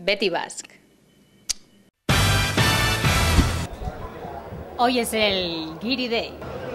Betty Basque. Hoy es el Guiri Day.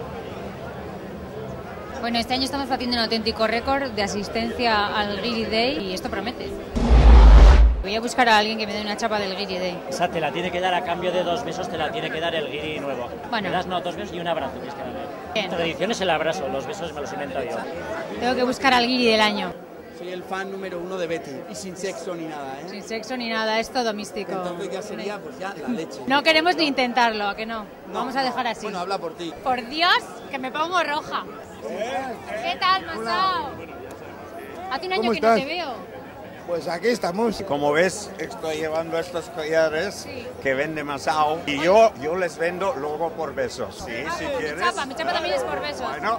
Bueno, este año estamos batiendo un auténtico récord de asistencia al Guiri Day y esto promete. Voy a buscar a alguien que me dé una chapa del Guiri Day. Esa te la tiene que dar a cambio de 2 besos, te la tiene que dar el guiri nuevo. Bueno. Me das 2 besos y un abrazo. Tienes que darle. Bien. La tradición es el abrazo, los besos me los invento yo. Tengo que buscar al Guiri del año. Soy el fan número 1 de Betty y sin sexo ni nada, ¿eh? Sin sexo ni nada, es todo místico. Entonces ya sería pues ya la leche. No queremos ni intentarlo, ¿a que no? Vamos a dejar así. Bueno, habla por ti. Por Dios, que me pongo roja. ¿Qué tal, Masao? Hace un año que no te veo. Pues aquí estamos. Como ves, estoy llevando estos collares que vende Masao y yo les vendo luego por besos. Sí, si quieres. Mi chapa también es por besos. Bueno.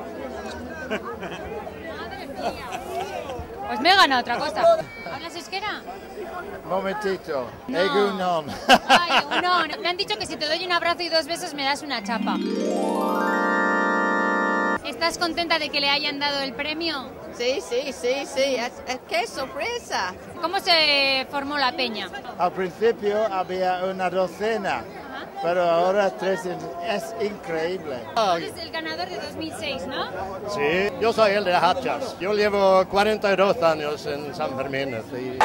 Madre mía. Pues me he ganado otra cosa. ¿Hablas euskera? Momentito. No. Egunon. Ay, egunon. Me han dicho que si te doy un abrazo y 2 besos me das una chapa. ¿Estás contenta de que le hayan dado el premio? Sí. ¡Qué sorpresa! ¿Cómo se formó la peña? Al principio había una docena, pero ahora 3. Es increíble. Tú eres el ganador de 2006, ¿no? Sí, yo soy el de Hachas. Yo llevo 42 años en San Fermín. Sí.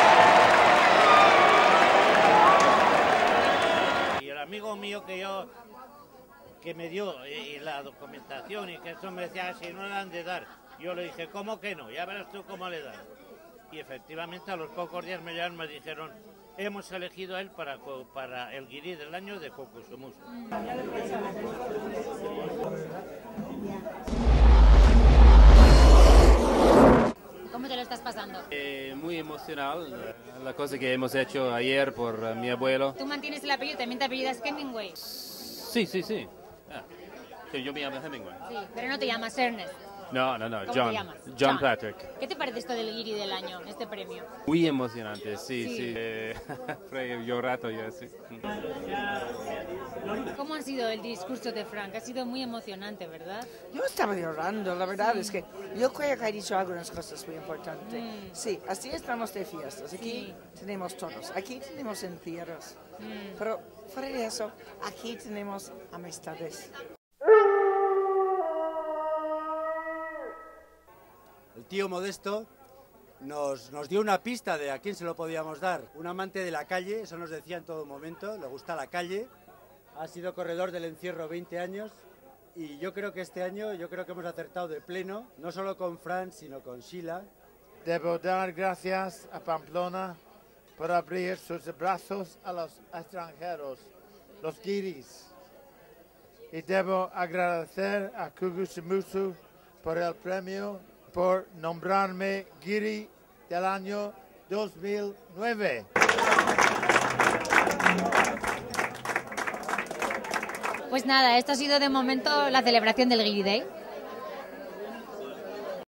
Y el amigo mío que me dio la documentación y que eso me decía si no le han de dar. Yo le dije, ¿cómo que no? Ya verás tú cómo le das. Y efectivamente a los pocos días me llamaron, me dijeron, hemos elegido a él para el guiri del año de Kokusumusu. ¿Cómo te lo estás pasando? Muy emocional, la cosa que hemos hecho ayer por mi abuelo. Tú mantienes el apellido, también te apellidas Hemingway. Sí. Ah, que yo me llamo Hemingway. Sí, pero no te llamas Ernest. No, ¿Cómo John. te llamas? John Patrick. ¿Qué te parece esto del Guiri del año, este premio? Muy emocionante, sí. Fue llorado ya, sí. ¿Cómo ha sido el discurso de Frank? Ha sido muy emocionante, ¿verdad? Yo estaba llorando, la verdad es que yo creo que ha dicho algunas cosas muy importantes. Sí, así estamos de fiestas. Aquí tenemos todos, aquí tenemos encierros. Pero fuera de eso, aquí tenemos amistades. El tío Modesto nos dio una pista de a quién se lo podíamos dar. Un amante de la calle, eso nos decía en todo momento, le gusta la calle. Ha sido corredor del encierro 20 años y yo creo que este año hemos acertado de pleno, no solo con Fran, sino con Sheila. Debo dar gracias a Pamplona por abrir sus brazos a los extranjeros, los guiris. Y debo agradecer a Kokusumusu por el premio, por nombrarme guiri del año 2009. Pues nada, esto ha sido de momento la celebración del Guiri Day.